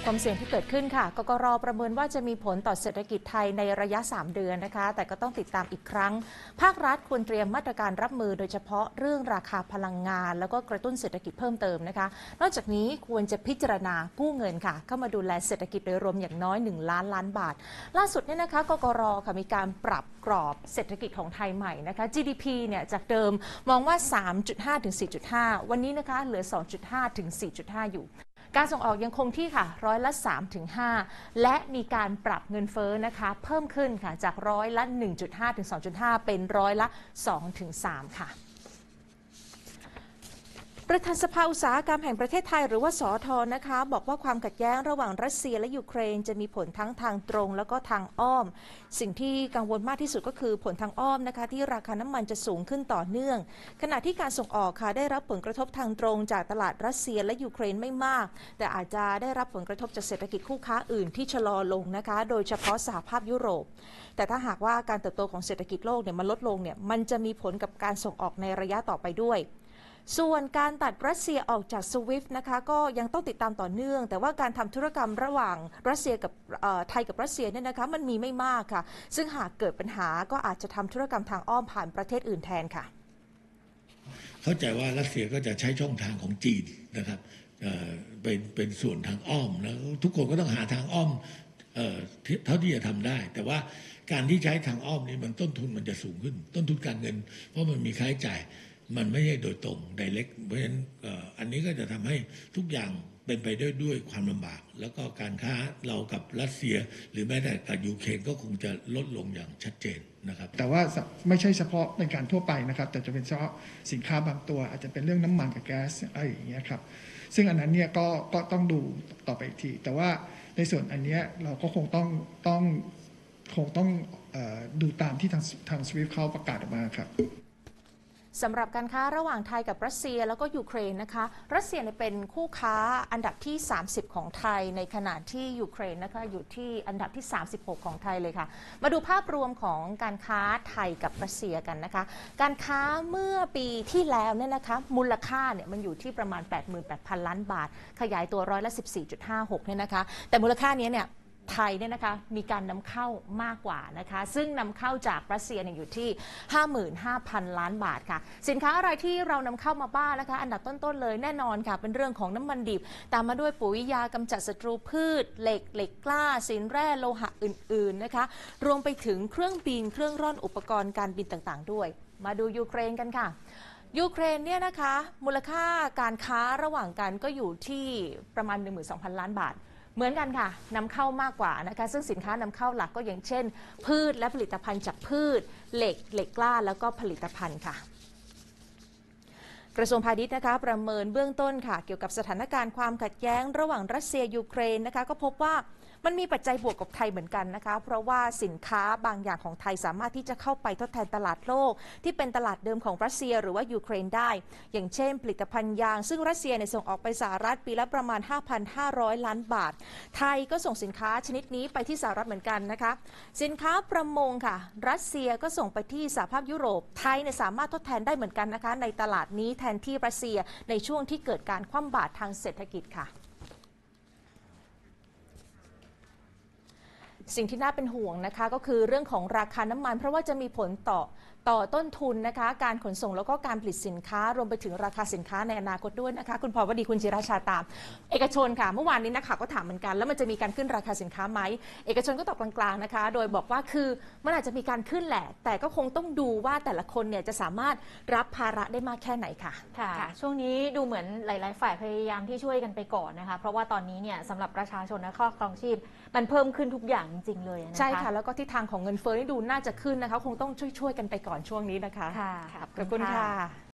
ความเสี่ยงที่เกิดขึ้นค่ะกกร.ประเมินว่าจะมีผลต่อเศรษฐกิจไทยในระยะ 3 เดือนนะคะแต่ก็ต้องติดตามอีกครั้งภาครัฐควรเตรียมมาตรการรับมือโดยเฉพาะเรื่องราคาพลังงานแล้วก็กระตุ้นเศรษฐกิจเพิ่มเติมนะคะนอกจากนี้ควรจะพิจารณากู้เงินค่ะเข้ามาดูแลเศรษฐกิจโดยรวมอย่างน้อย1 ล้านล้านบาทล่าสุดเนี่ยนะคะกกร.ค่ะมีการปรับกรอบเศรษฐกิจของไทยใหม่นะคะ GDP เนี่ยจากเดิมมองว่า 3.5 ถึง 4.5 วันนี้นะคะเหลือ 2.5 ถึง 4.5 อยู่การส่งออกยังคงที่ค่ะร้อยละ 3 ถึง 5 และมีการปรับเงินเฟ้อนะคะเพิ่มขึ้นค่ะจากร้อยละ 1.5 ถึง 2.5 เป็นร้อยละ 2 ถึง 3 ค่ะประธานสภาอุตสาหกรรมแห่งประเทศไทยหรือว่าสท.นะคะบอกว่าความขัดแย้งระหว่างรัสเซียและยูเครนจะมีผลทั้งทางตรงแล้วก็ทางอ้อมสิ่งที่กังวลมากที่สุดก็คือผลทางอ้อมนะคะที่ราคาน้ำมันจะสูงขึ้นต่อเนื่องขณะที่การส่งออกค่ะได้รับผลกระทบทางตรงจากตลาดรัสเซียและยูเครนไม่มากแต่อาจจะได้รับผลกระทบจากเศรษฐกิจคู่ค้าอื่นที่ชะลอลงนะคะโดยเฉพาะสหภาพยุโรปแต่ถ้าหากว่าการเติบโตของเศรษฐกิจโลกเนี่ยมันลดลงเนี่ยมันจะมีผลกับการส่งออกในระยะต่อไปด้วยส่วนการตัดรัสเซียออกจาก SWIFT นะคะก็ยังต้องติดตามต่อเนื่องแต่ว่าการทำธุรกรรมระหว่างรัสเซียกับไทยกับรัสเซียเนี่ยนะคะมันมีไม่มากค่ะซึ่งหากเกิดปัญหาก็อาจจะทำธุรกรรมทางอ้อมผ่านประเทศอื่นแทนค่ะเข้าใจว่ารัสเซียก็จะใช้ช่องทางของจีนนะครับเป็นส่วนทางอ้อมแล้วทุกคนก็ต้องหาทางอ้อมเท่าที่จะทำได้แต่ว่าการที่ใช้ทางอ้อมนี่มันต้นทุนมันจะสูงขึ้นต้นทุนการเงินเพราะมันมีค่าใช้จ่ายมันไม่ใช่โดยตรง direct เพราะฉะนั้นอันนี้ก็จะทำให้ทุกอย่างเป็นไปด้วยความลำบากแล้วก็การค้าเรากับรัสเซียหรือแม้แต่กับยูเครนก็คงจะลดลงอย่างชัดเจนนะครับแต่ว่าไม่ใช่เฉพาะในการทั่วไปนะครับแต่จะเป็นเฉพาะสินค้าบางตัวอาจจะเป็นเรื่องน้ำมันกับแก๊สอะไรอย่างเงี้ยครับซึ่งอันนั้นเนี่ยก็ต้องดูต่อไปอีกทีแต่ว่าในส่วนอันนี้เราก็คงต้องดูตามที่ทาง SWIFT เขาประกาศออกมาครับสำหรับการค้าระหว่างไทยกับรัสเซียแล้วก็ยูเครนนะคะรัสเซียเป็นคู่ค้าอันดับที่30ของไทยในขณะที่ยูเครนนะคะอยู่ที่อันดับที่36ของไทยเลยค่ะมาดูภาพรวมของการค้าไทยกับรัสเซียกันนะคะการค้าเมื่อปีที่แล้วเนี่ยนะคะมูลค่าเนี่ยมันอยู่ที่ประมาณ 88,000 ล้านบาทขยายตัวร้อยละ 14.56 เนี่ยนะคะแต่มูลค่านี้เนี่ยไทยเนี่ยนะคะมีการนำเข้ามากกว่านะคะซึ่งนำเข้าจากรัสเซียอยู่ที่ 55,000 ล้านบาทค่ะสินค้าอะไรที่เรานำเข้ามาบ้างนะคะอันดับต้นๆเลยแน่นอนค่ะเป็นเรื่องของน้ำมันดิบตามมาด้วยปุ๋ยยากำจัดศัตรูพืชเหล็กกล้าสินแร่โลหะอื่นๆนะคะรวมไปถึงเครื่องบินเครื่องร่อนอุปกรณ์การบินต่างๆด้วยมาดูยูเครนกันค่ะยูเครนเนี่ยนะคะมูลค่าการค้าระหว่างกันก็อยู่ที่ประมาณ 12,000 ล้านบาทเหมือนกันค่ะนำเข้ามากกว่านะคะซึ่งสินค้านำเข้าหลักก็อย่างเช่นพืชและผลิตภัณฑ์จากพืชเหล็กกล้าแล้วก็ผลิตภัณฑ์ค่ะกระทรวงพาณิชย์นะคะประเมินเบื้องต้นค่ะเกี่ยวกับสถานการณ์ความขัดแย้งระหว่างรัสเซียยูเครนนะคะก็พบว่ามันมีปัจจัยบวกกับไทยเหมือนกันนะคะเพราะว่าสินค้าบางอย่างของไทยสามารถที่จะเข้าไปทดแทนตลาดโลกที่เป็นตลาดเดิมของรัสเซียหรือว่ายูเครนได้อย่างเช่นผลิตภัณฑ์ยางซึ่งรัสเซียส่งออกไปสหรัฐปีละประมาณ 5,500 ล้านบาทไทยก็ส่งสินค้าชนิดนี้ไปที่สหรัฐเหมือนกันนะคะสินค้าประมงค่ะรัสเซียก็ส่งไปที่สหภาพยุโรปไทยสามารถทดแทนได้เหมือนกันนะคะในตลาดนี้แทนที่รัสเซียในช่วงที่เกิดการคว่ำบาตรทางเศรษฐกิจค่ะสิ่งที่น่าเป็นห่วงนะคะก็คือเรื่องของราคาน้ำมันเพราะว่าจะมีผลต่อต้นทุนนะคะการขนส่งแล้วก็การผลิตสินค้ารวมไปถึงราคาสินค้าในอนาคตด้วยนะคะคุณพรวดีคุณจิราชาตามเอกชนค่ะเมื่อวานนี้นะคะก็ถามเหมือนกันแล้วมันจะมีการขึ้นราคาสินค้าไหมเอกชนก็ตอบกลางๆนะคะโดยบอกว่าคือมันอาจจะมีการขึ้นแหละแต่ก็คงต้องดูว่าแต่ละคนเนี่ยจะสามารถรับภาระได้มากแค่ไหนค่ะช่วงนี้ดูเหมือนหลายๆฝ่ายพยายามที่ช่วยกันไปก่อนนะคะเพราะว่าตอนนี้เนี่ยสำหรับประชาชนและค่าครองชีพมันเพิ่มขึ้นทุกอย่างจริงๆเลยนะคะใช่ค่ะแล้วก็ทิศทางของเงินเฟ้อนี่ดูน่าจะขึ้นนะคะคงต้องช่วยกันไปก่อนช่วงนี้นะคะค่ะขอบคุณค่ะ